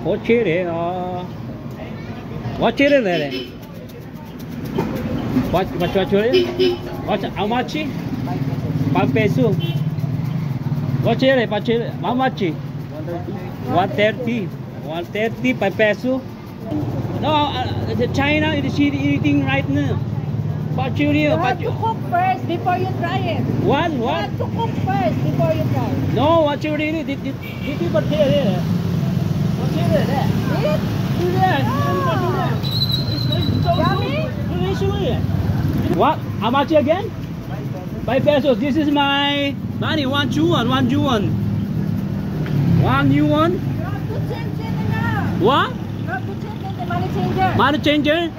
Ochire, what chile there? What how much? 5 peso. What chile? How much? 130. 130 5 peso. No, the China is eating right now. But you have to cook first before you try it. What? You have to cook first before you try it. No, what you really did you put here? What you did there? Eat? Do that. Yummy? What? How much again? 5 pesos. This is my money. 1 yuan. 1 yuan. 1 yuan. You have to change it now. What? You have to change it, the money changer. Money changer? Yeah.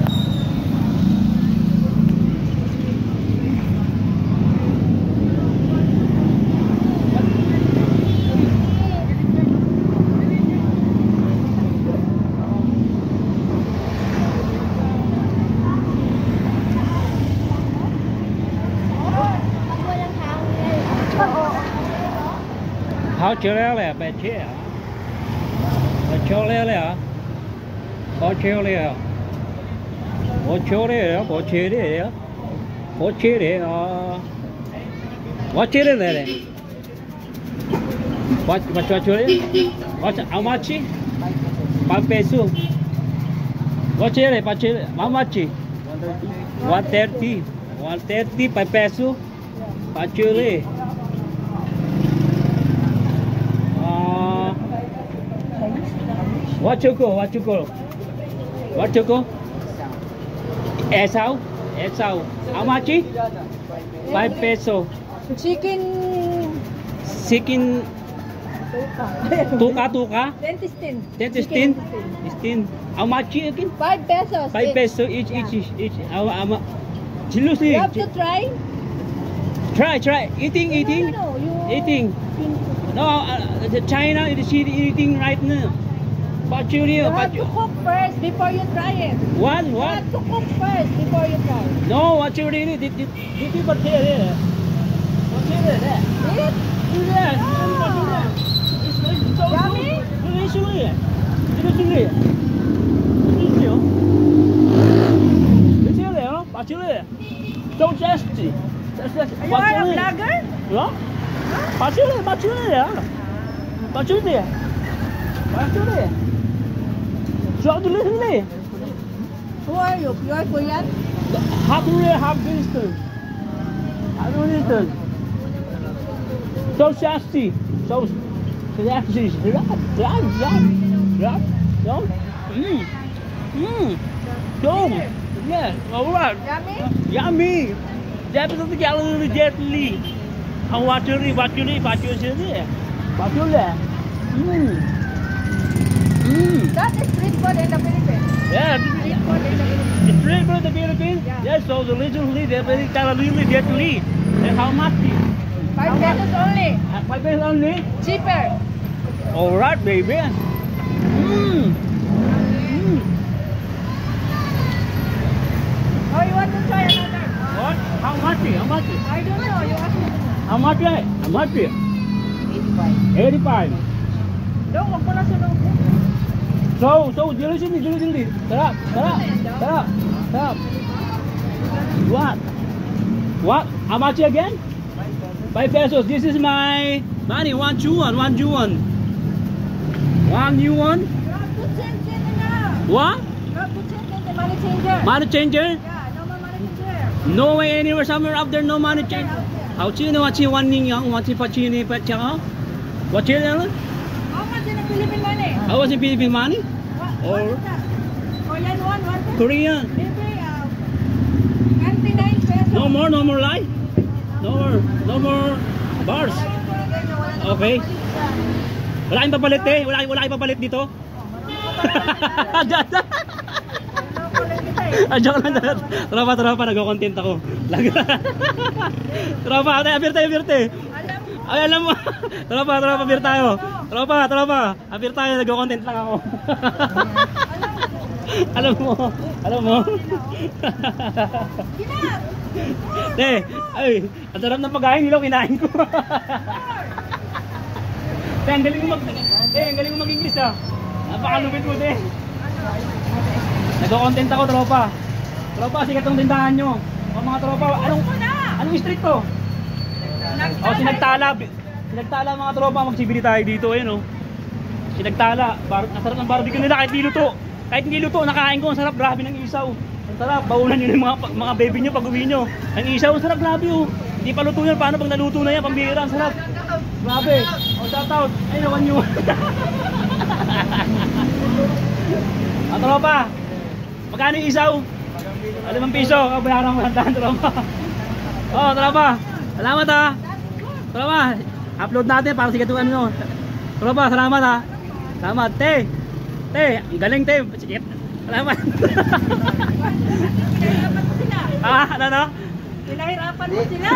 How chill là bà chế à? Bà chill là có chill là có chill là có chill là có chill là what chill là what chill what how much? 5 peso. What chill là how much? 130. 130 5 peso. Bà chill What you go? Esau? How much? 5 peso. Chicken. Tuka? Dentistine. How much again? 5 pesos. 5 peso each. Seriously. You have to try. Try. Eating. No, Eating. No, the China is eating right now. But you have to cook first before you try it. What? You have to cook first before you try it. No, what you really did you put here? What you did there? Eat? Do that. Yummy? Seriously. So tasty. You are a vlogger? What? Who are you? You are Korean? Half Winston. So tasty. So tasty. Yeah, all right. Yummy. Definitely gently. How what you say? That is street food in the Philippines. Yeah, Street food in the Philippines. the street food in the Philippines. Yeah. Yes, so the originally they're very gently. And how much? 5 pesos only. 5 pesos only. Cheaper. All right, baby. Oh, you want to try another? What? How much? I don't know. You ask me. How much? 85. Don't wag mo na sunod. So, dili. Sarap. What? How much again? 5 pesos. This is my money. 1 yuan. 1 yuan. 1 yuan. You have to change it now. What? You have to change it, the money changer. Money changer? Yeah, no more money changer. No way anywhere somewhere out there no money changer. Out there. How chi no chi 1 ning yang 1 chi pa chi ni pa cha. What chi na? How much in the Philippine money? I was in Philippine money? What is that? Korean one, what? Korean. Maybe 99 pesos. No more light. No more bars. Okay. Wala kang papalit wala kang papalit dito. Joke lang. Tropa, nag-content ako. Tropa, abirte. Ay, alam mo. Tropa, abir tayo. Tropa, abir tayo, nag-content lang ako. Alam mo. Ay, ang sarap ng pagkain nila, kinain ko. Ang galing mo mag-English ah. Napakalupit mo din. Nag-content ako, tropa. Tropa, sikat tong tindahan nyo. O mga tropa, anong street to? O, Sinagtala. Sinagtala mga tropa, magsibili tayo dito. Ayun o. Sinagtala. Ang sarap ng barbecue nila kahit hindi luto. Kahit hindi luto, nakain ko. Ang sarap, grabe ng isaw. Ang sarap, baunan nyo yung mga baby nyo pag uwi nyo. Ang isaw, ang sarap, grabe o. Hindi pa luto yan, paano pag naluto na yan, pambihira, ang sarap. Grabe. O, shout out. Ay, nawan nyo. Ang tropa, magkano yung isaw? 5 piso, kabayaran mo lang tahan, tropa. Oh, tropa, salamat ha. Tropa, upload natin para sigatuan nyo. Tropa, salamat ha. Salamat, te. Te, ang galing te. Sige, salamat. Ano? Pinahirapan mo sila.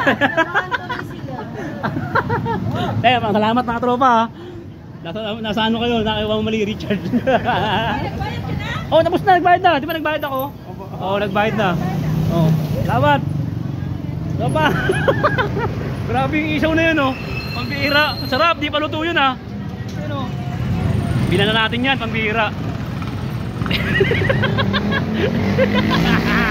Te, salamat mga tropa ha. Nasa ano kayo? Nakakuha mo mali, Richard. Nagbayad ka na? Oh, tapos na, nagbayad na. Di ba nagbayad ako? Oo, nagbayad na. Oh, salamat. Tropa. Grabe yung isaw na yun, oh. Pambihira. Sarap, di pa luto yun, ah. Ano? Bilan na natin yan, pambihira.